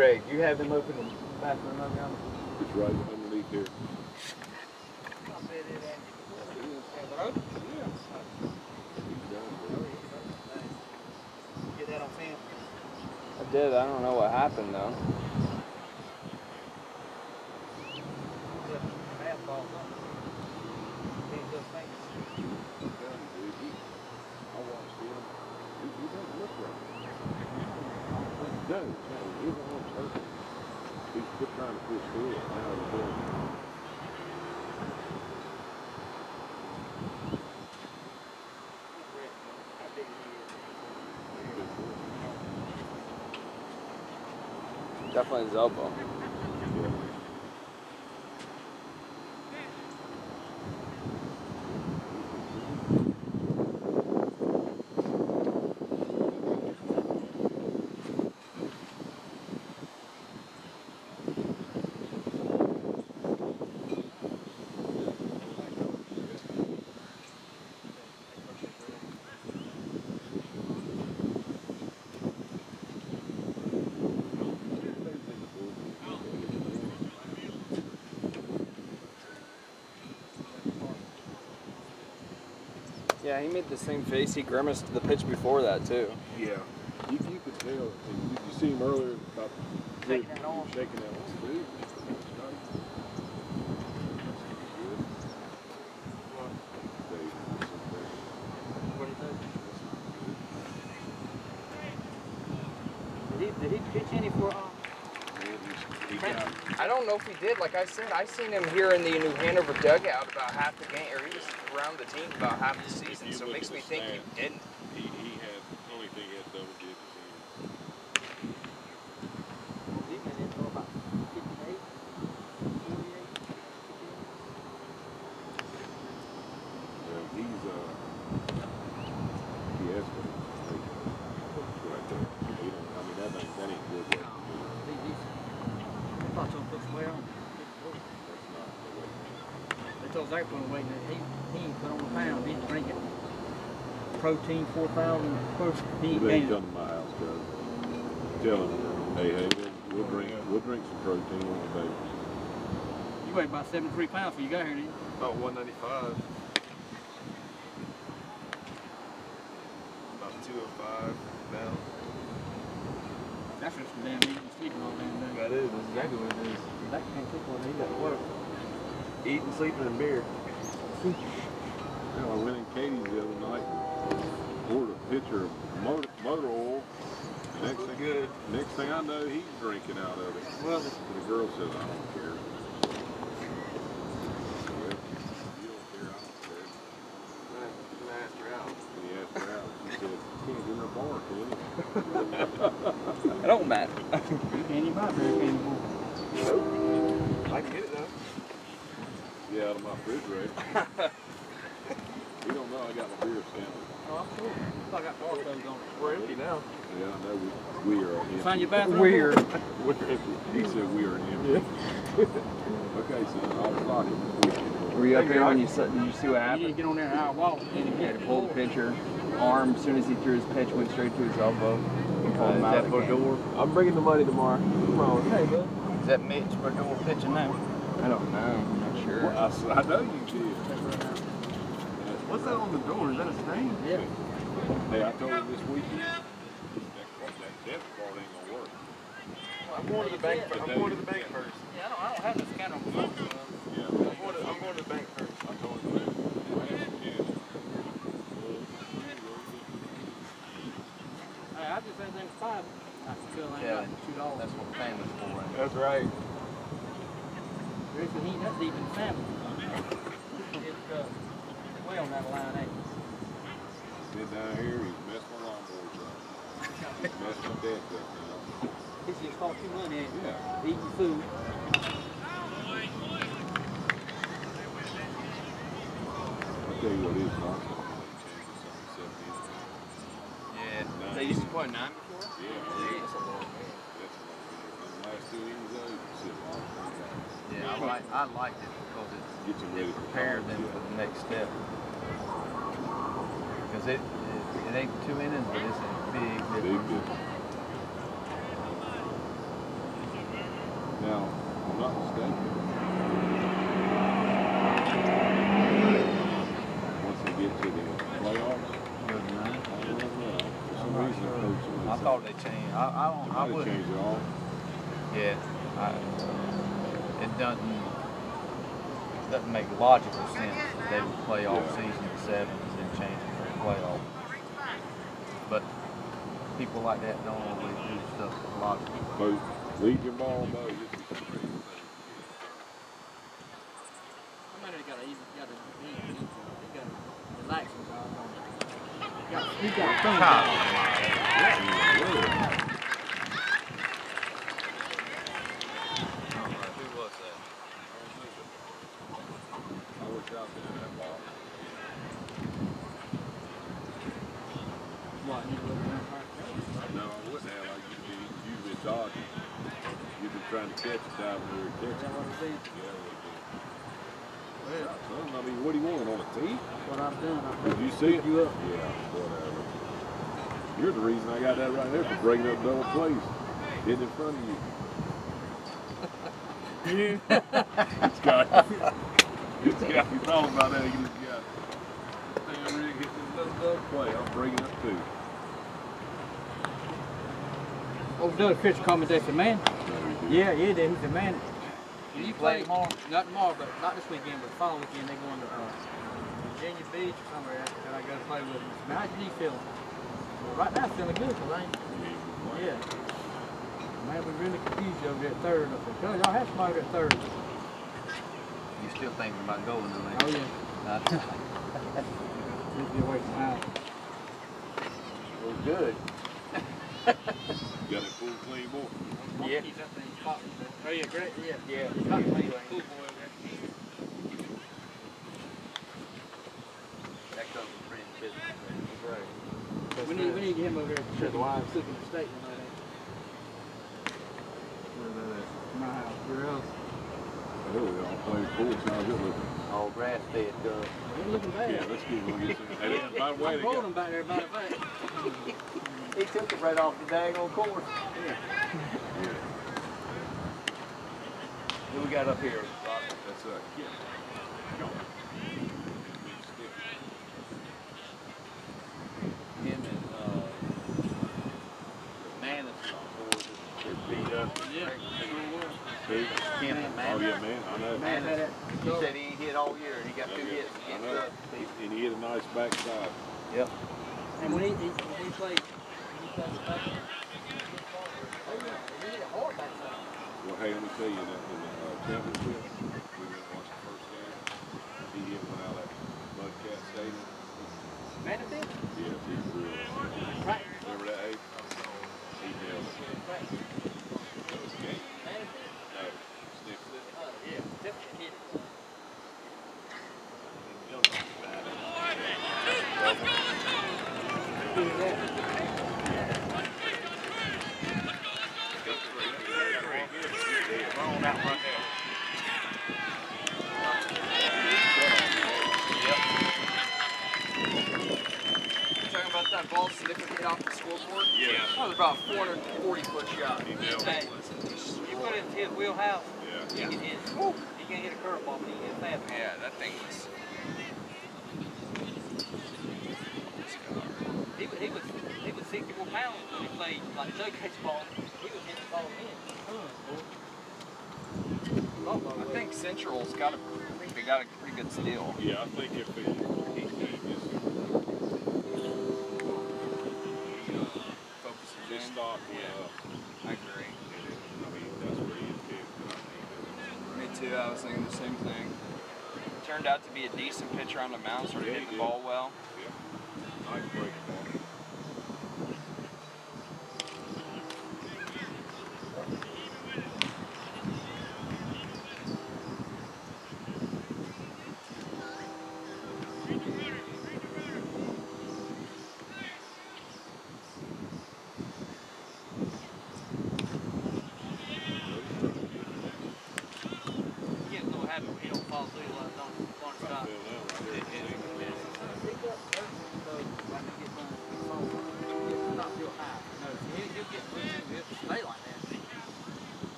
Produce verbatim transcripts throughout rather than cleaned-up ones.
Greg, you have him open the bathroom up now? It's right underneath here. Get that on film? I did. I don't know what happened though. No, no, he's on purpose. He's just trying to push through it now. The building. Definitely his elbow. Yeah, he made the same face. He grimaced the pitch before that too. Yeah, you, you could tell. Did you see him earlier about Shaking that on. Shaking that on. Dude. Did he, did he pitch any for? Uh, I don't know if he did. Like I said, I seen him here in the New Hanover dugout about half the game, or he was around the team about half the season. So it makes me think he didn't. He, he had, the only thing he had double digits in. he been in for about fifty-eight, forty-eight. Well, he's, uh, he has been right there. He don't, I mean, that ain't, that ain't good. Right? He, he's, I thought someone put some weight on. That's not the way. They told Zach put on weight that he, he ain't put on the pound. He's drinking protein four thousand. He You ain't better gaining. come to my house, Joe. Tell him, hey, hey, we'll drink, we'll drink some protein on the day. You weighed about seventy-three pounds before you got here, didn't you? About one ninety-five. About two oh five now. That's just some damn eating and sleeping all damn day. That is, that's exactly what it is. That can't take one. He got to work. Eating, sleeping, and beer. Well, I went in Katie's the other night and poured a pitcher of motor, motor oil. Next thing, good. next thing I know, he's drinking out of it. Well, the, And the girl says, I don't care. Well, you don't care, I don't care. And I asked her out. And he asked her out. She said, can't get in a bar, can you? It don't matter. you can't even buy beer anymore. I can get it though. Yeah, out of my refrigerator. You don't know I got my beer standing. Oh, I'm cool. I got barcodes on it. We're empty now. Yeah, I know we, we are empty. Find your bathroom? Weird. We're empty. He said we are empty. Okay, son, I'll stock it. Were you up here when you saw, did you see what You happened? didn't get on there an hour walk. And He had to pull the pitcher. Arm, as soon as he threw his pitch, went straight to his elbow. And pulled him out of the game. I'm bringing the money tomorrow. Come on. Hey, bud. Is that Mitch Brador pitching now? I don't know. I'm not sure. Well, I, s- I know you did. What's that on the door? Is that a stain? Yeah. Hey, I told him this weekend, that, that depth card ain't gonna work. I'm going to the bank. I'm going to the bank first. Yeah, I don't, I don't have this scanner on my phone. Yeah. I'm going to, I'm going to the bank first. I told him that. Hey, I just said there's five. I still ain't Yeah, got two dollars. That's what family's for. Right? That's right. He ain't that deep in the family. It's uh, way on that line, ain't it? Sit down here, he's messing my lawnmowers up. He's messing my deck up now. This just cost you money, ain't it? Yeah. Eating food. I'll tell you what it is, Mark. Yeah. They used to play nine before? Yeah. That's a long game. That's a long game. And the last two innings, though, you can sit a long time back. Yeah, I like I liked it because it, Get you ready it for prepared college, them yeah. for the next step. Because it, it it ain't two innings, but it's a big Big difference. difference. Now, I'm not mistaken. Once they get to the playoffs, I don't know. For some reason, the coach always I thought they changed. I, I don't. I might would. change it all. Yeah. I, it doesn't. Doesn't make logical sense that they would play off Yeah. season to seven and then change it for a playoff. But people like that don't always do stuff logical. But leave your ball, though. You can I mean, they got to easy, got to easy, easy, they got to relax with all of them. He got things. Who was that? I wish I could have that ball. What, you look around like No, I wouldn't have. Like you'd be usually dodging. You've been trying to catch it down there and catch Is that it. what it is? Yeah, it would be. Well, Son, I mean, what do you want on a tee? that's what I've done. I've Did you see it? you up. Yeah, whatever. You're the reason I got that right there for breaking up double plays. Getting in front of you. This guy. This guy, you thought about that, he just got damn ready to get this little double play. I'm breaking up too. Old Doug Fitch called me. They said, man. Yeah, yeah, they said, man. Do you play tomorrow? Not tomorrow, but not this weekend, but the following weekend they're going to uh, Virginia Beach or somewhere that, that I got to play with them. Man, how's your knee feeling? Well, right now, feeling good, because I ain't. Yeah. Man, we really confused you over there at third. I said, Cuz, y'all have somebody at third. You still thinking about going, don't Oh, you? yeah. Uh, Just be away from the house. well, good. You got it full clean ball. Yeah. Oh, yeah, great. Yeah. Yeah. Not clean. Cool boy over there. That comes from friends business. Right. We need, we need to get him over there to the wives, cooking the steak and all that. Where's that at? My house. Where else? Oh, we all playing pool. How's it looking? All grass fed good. They're looking bad. Yeah, let's get one. Get some. Hey, listen, by the way, I they rolled got. them back there, by the way. He took it right off the daggone course. Yeah. Yeah, Who we got up here? that's uh, Kip. Go. Him and uh, Manus on board. They beat up. Yeah. Who? Him and Oh Manus. yeah, man. I know. Man, had that. He said he ain't hit all year and he got two hits I against know. us. He- And he hit a nice backside. Yep. And when he, he, when he played, when he played the back, oh yeah, he hit a hard backside. Well, hey, let me tell you, in the, in the uh, championship, we went and watched the first game. He hit one out at Mudcat Stadium. Manatee? Yes, he's real. Right. Remember that, Abe? He nailed it. Right. That was the game. Manatee? No, Snickle. Oh, yeah, definitely hit it. Who was that? Talking about that ball sniffing hit off the scoreboard? Yeah. That was about a four hundred forty foot shot. He nailed Hey, it. you put it into his wheelhouse, Yeah. he can hit. He can't hit a curveball, but he can hit a fastball. Yeah, that thing was. He was, he was, he was sixty-four pounds when he played like showcase ball. He was hitting the ball in. I think Central's got a, I think they got a pretty good steal. Yeah, I think if he, he, he just Focuses his in. stock, Yeah. uh, I agree. I mean, that's where he is picked. Me too, I was thinking the same thing. Turned out to be a decent pitcher on the mound, started Yeah, hitting he the did. ball well. Yeah. Nice break for him. He gets a little happy when he don't fall through like on, on I stop. feel that right there. Pick up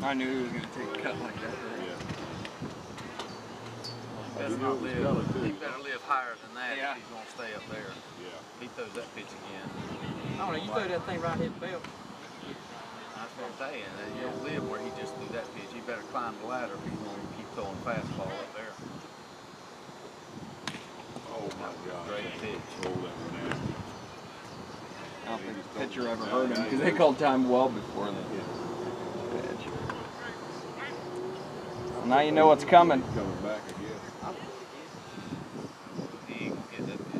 I knew he was going to take a cut like that. Yeah. He better not live. He better live higher than that Yeah. if he's gonna stay up there. Yeah. He throws that pitch again. I don't know, you throw that thing right his belt. That's what I'm saying. You don't live where he just threw that pitch. He better climb the ladder if he's gonna keep throwing fastball up there. Oh my God. Great pitch. Oh, that was nasty. I don't think the pitcher ever heard him because they called time well before the pitch. Well, now you know what's coming. He's coming back, I guess. He ain't gonna get that pitch.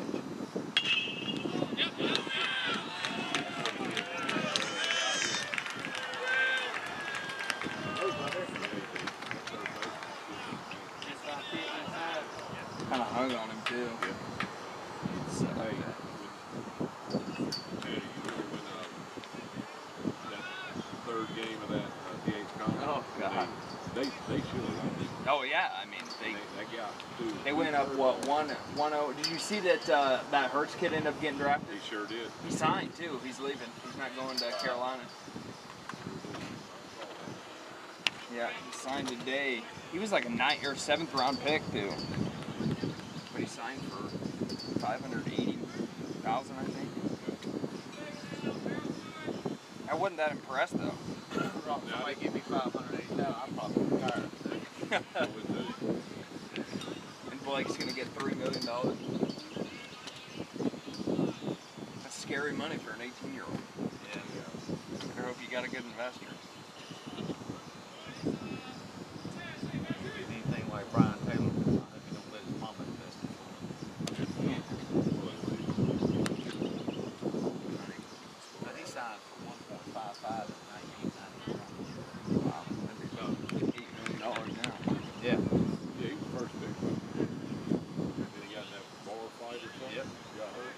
Kind of hung on him too. So, Hey, when, hey, you remember when uh, that third game of that uh, D H conference? Oh, God. They, they, they should have won. oh yeah, I mean They, they they got two. they went up what one one oh. Did you see that uh, that Hurts kid ended up getting drafted? They sure did. He signed too. He's leaving. He's not going to Carolina. Yeah, he signed today. He was like a ninth or seventh round pick too. But he signed for five hundred eighty thousand, I think. I wasn't that impressed though. Somebody give me five hundred eighty thousand, I'm probably retired. I would too. And Blake's gonna get three million dollars. That's scary money for an eighteen year old. Yeah. I hope you got a good investor. Anything like Brian Taylor, if he don't let his mama invest in him. But he signed for one point five five in nineteen ninety-one. Wow, that'd be about eight million dollars now. Yeah. Yeah, he was the first pick. And then he got in that bar fight or something. Yep. Got hurt.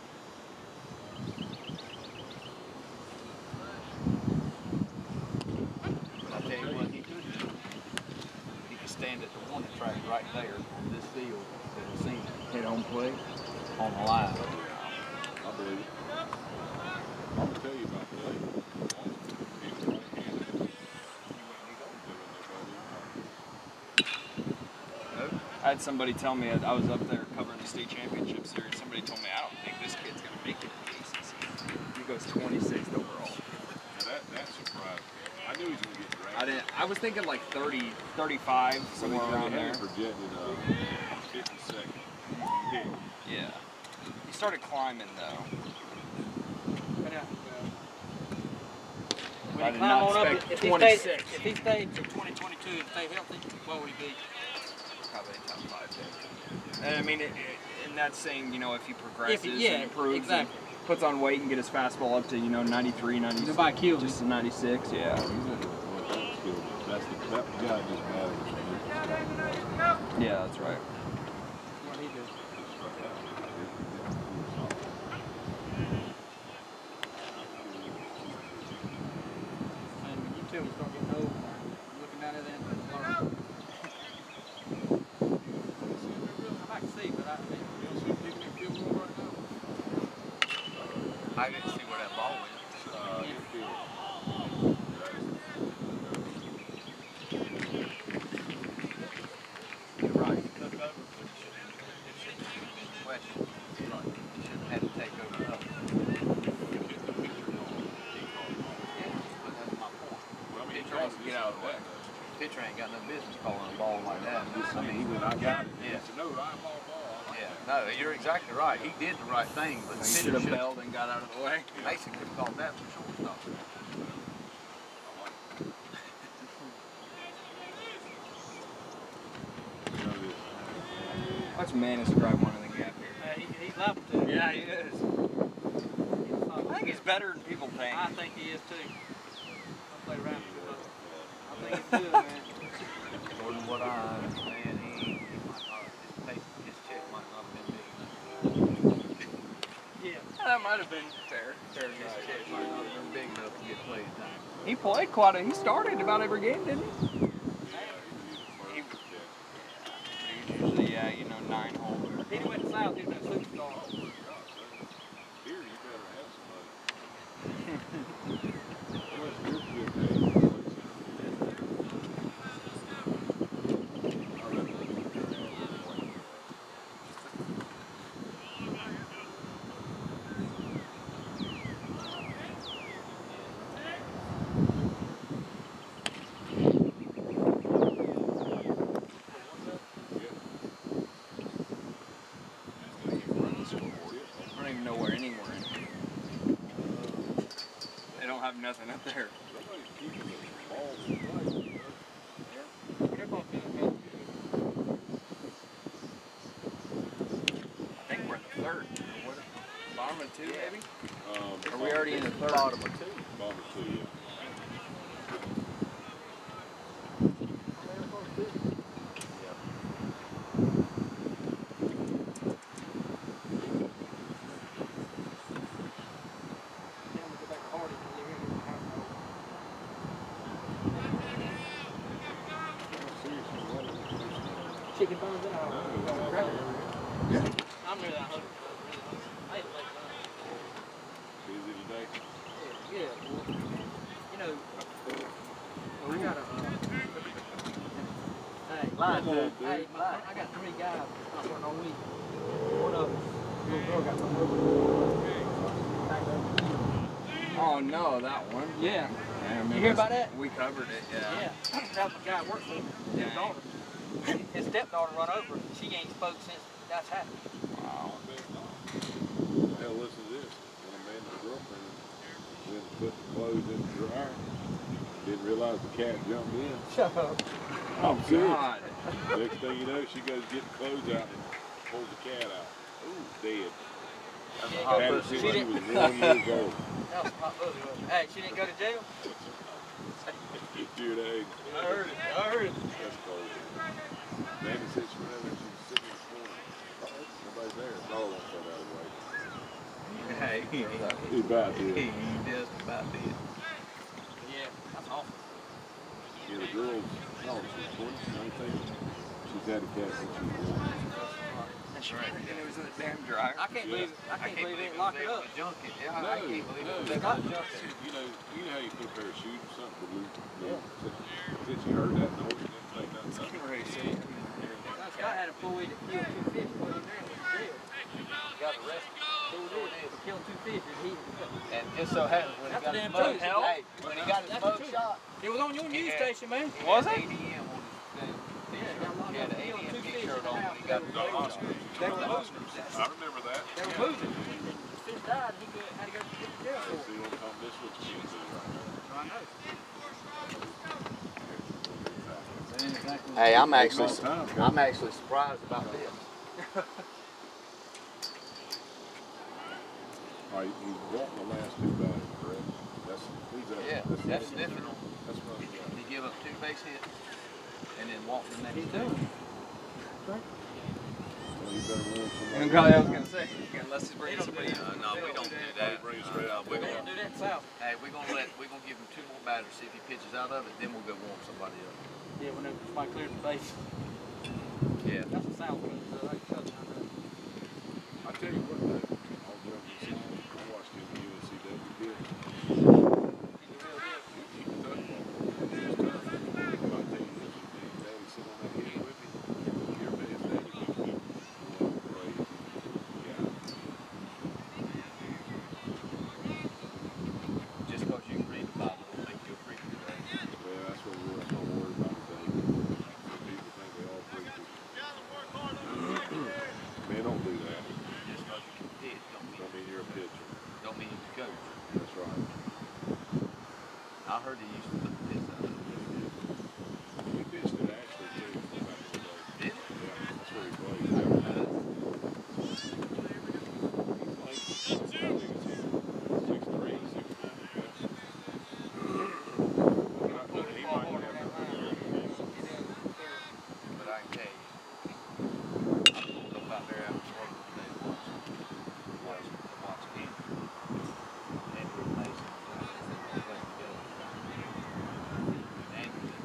But I tell you what, he could do. He could stand at the warning track right there on this field that was seen Hit home plate. on the line. I believe it. I'm going to tell you about the lady. He was right-handed. He went I had somebody tell me, I was up there covering the state championship series, somebody told me, I don't think this kid's going to make it to the A C C. He goes twenty-sixth overall. Now that, that surprised me. I knew he was going to get drafted. I didn't, I was thinking like thirty, thirty-five, somewhere Well, around they there. had him projected uh, fifty-second. pick. Yeah. He started climbing though. When I he did climb not on up, expect if he twenty-six. stays, if he stays to twenty twenty-two and stay healthy, what would he be? Probably a top five pick. And I mean, it, it, and that's saying, you know, if he progresses If he- yeah, and improves exactly. and puts on weight and get his fastball up to, you know, ninety-three, ninety-six. Nobody kills him. Just to ninety-six, yeah. He's in it. That's the, that guy just matters. Yeah, that's right. What he do? And when you tell me start getting old, looking down at that, I can see, but I think I didn't see where that ball went. Uh, infield. You're right. He took over, but it shouldn't, it shouldn't have even been questioned. He shouldn't have had to take over. Yeah, but that's my point. Well, I mean, he Pitcher tries ain't- to get out of the way. Pitcher ain't got no business calling a ball like that. I mean, he went, I got it. Yeah. He said, no, I ball, ball. I like Yeah, that. no, you're exactly right. He did the right thing, but the He pitcher should have should bailed and got out of the way. Mason could have called that for shortstop. I like it. You know this. Watch Manis drive one in the gap here. Uh, he, he's liable to. Yeah, he is. I think he's better than people think. I think he is too. I'll play around with him. I think he's good, man. According to what I understand, he, he might not, his, pay, his check might not have been big enough. Yeah. That might have been fair. Fair His enough. check might not have been big enough to get playing time. He played quite a, he started about every game, didn't he? He usually, yeah, you know, nine hole. He went south, he was a superstar. Here, you better have somebody. Well, it's your good day. nowhere anywhere. They don't have nothing up there. Somebody's keeping the balls in play. I think we're in the third. Bottom of two, maybe? Um, Are we already in the third? Bottom of two. Bottom of two, yeah. Chicken bones in our I'm near that hundred. I ain't like Busy today? that. Yeah, well, you know, I got a, uh, hey, Line, Come on, dude. hey, dude. my, I got three guys not working all week. One of them, little girl got run over. Oh no, that one. Yeah. Yeah, I remember You hear about that? We covered it, yeah. Yeah, that guy works for him, his daughter. His stepdaughter run over. She ain't spoke since that's happened. Wow. Hell, listen to this. When a man and his girlfriend went to put the clothes in the dryer, didn't realize the cat jumped in. Shut up. I'm serious. God. Next thing you know, she goes get the clothes out and pulls the cat out. Ooh, dead. She didn't Had go, her she since she didn't, was one years old. that was hot pussy, wasn't it? Hey, she didn't go to jail? Dear day. I heard it. I heard it. That's cold. Danny said she went over there, she was sitting in the corner. Oh, nobody's there. It's all on that other way. Hey, he, He about he, did. he just about did. Yeah, that's awful. Yeah, the girl's, oh, she's twenty, nineteen. She's had a cat since she was one. That's right. And it was in the damn dryer. I can't believe it. I can't believe they didn't lock it up. Junk it. Yeah, No, I can't believe no. it. They got junk it. You know, you know how you put a pair of shoes or something to lose. Yeah. Since you heard that noise, you didn't think nothing. Getting ready to say it. Scott had a employee that killed two fish when he was in jail. Got arrested. Who did? For killing two fish and he. And just so happens when he That's got the his damn mug, truth. hey, when he got his That's the mug truth. shot, It was on your news Yeah. station, man. he Was had it? A D M on his thing. Yeah, got locked He had up. an He killed A D M two fish t-shirt in the on when house. he got The Oscars. They were The moving. Oscars. I remember that. They were moving. The fish died and he go- had to go to jail for So it. you want to come this what you can do right now. I know. Hey, I'm actually, Long time, okay? I'm actually surprised about this. All right, you bought the last two bags, correct? That's, who's that? Yeah, that's sniffing them. That's what I'm He give up two base hits and then walk the next He's two. doing it. Well, you better warn somebody. And God, I was gonna say, unless he's bringing They don't somebody do in. Uh, no, we don't do that. Bring it straight Uh, out. we're They gonna, don't do that in South. hey, we're gonna let, we're gonna give him two more batters, see if he pitches out of it, then we'll go warm somebody up. Yeah, when somebody cleared the base. Yeah. That's a South one. So I can tell you. I know. I tell you what, though, all joking aside, I watched him in U N C W kid. He's a real deal. He can touch the ball. He's tough. But I tell you this, his daddy sit on that hill with me. You ever met his daddy? He was one crazy guy. Just cause you can read the Bible don't make you a preacher today. Well, that's what we're, that's what we're worried about today. People think they all preachers. Man, don't do that. Just cause you can pitch don't mean, Don't mean you're a pitcher. don't mean you can coach. That's right. I heard he used to put the pitch out. He pitched it actually too back in the day. Did he? Yeah, that's where he played. Yeah. He's like, I think it's six three, six four. He might have But I can tell you, I pulled up out there after work today to watch, watch, to watch him. And we're amazing. They're playing together. And he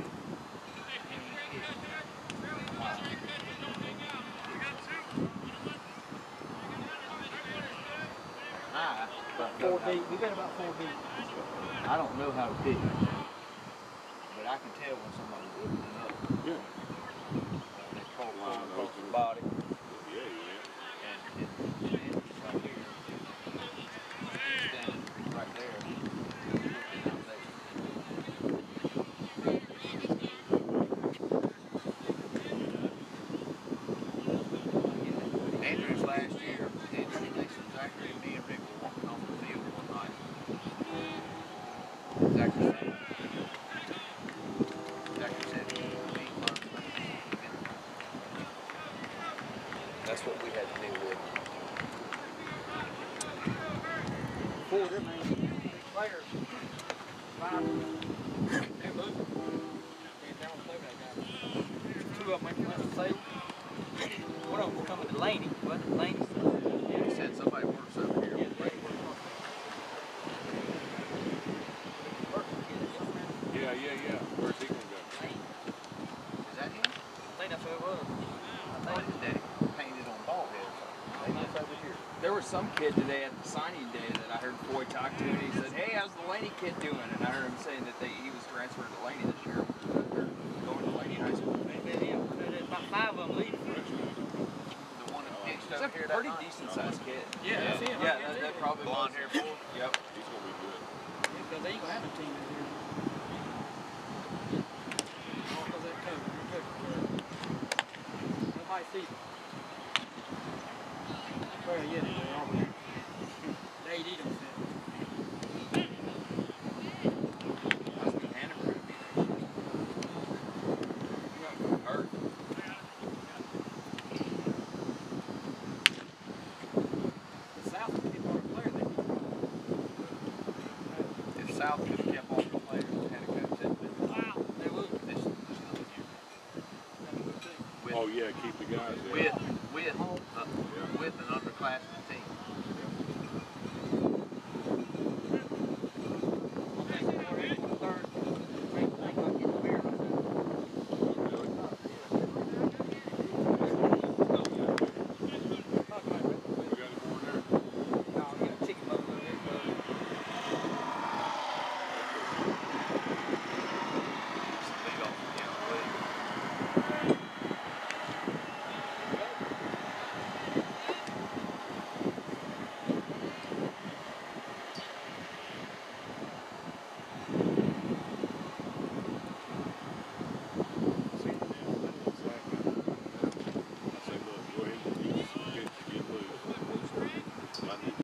High, but Four deep. We got about four deep. I don't know how to pitch, but I can tell when somebody's opening up. Yeah. They call Line across the opener. body, Yeah, yeah. and it, it ends right here. Standing right there, looking out there. Andrews last year, Andrew Nixon, Zach four of them ain't big players. Five. They're losing. They don't play that guy. Two of them went to Salem. One of them was coming to Laney, wasn't it? Laney. Yeah, he said somebody works over here. Yeah, with they Ray. work on Yeah, yeah, yeah. Where's he gonna go? Lane. Is that him? I think that's who it was. I thought his daddy painted on ball head. Maybe it's over here. There was some kid today at the signing day that I heard Foy talk to, and he said, "Hey, how's the Laney kid doing?" And I heard him saying that they, he was transferred to Laney this year. They're going to Laney High School. Maybe him. There's about five of them leaving. The one that pitched He's over a here that pretty night. decent sized kid. Yeah, that's him. Yeah, that, that probably Blonde was. hair boy. Yep. He's gonna be good. Because they ain't gonna have a team this year. All because of that COVID. You're good. Nobody sees it. Well, yeah, they're all there. They ain't eat them. How's the Hannaford gonna be next year? Hurt. The South will keep on playing. They keep If South could have kept all the players and had a coach that would Wow, they would. this this little year. That's a good team. With, Oh yeah, keep the guys there. with